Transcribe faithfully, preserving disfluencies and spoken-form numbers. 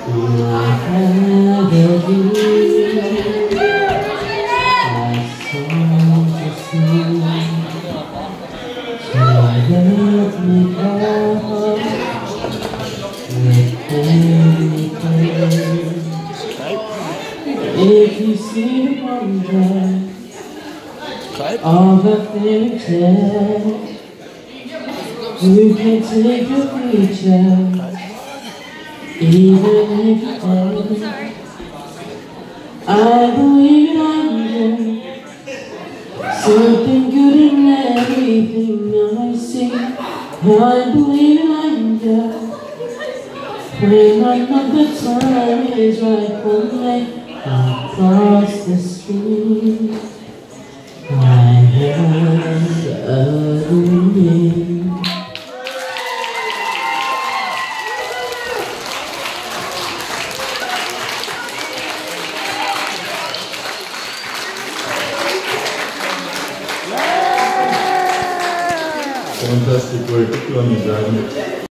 If you see the wonder of a fairy tale, you can take your future, even if you fail. I believe in angels, something good in everything I see. I believe in angels, when another time is right for me. Across the street, I heard a ring. Fantastico, e tutto l'amizade.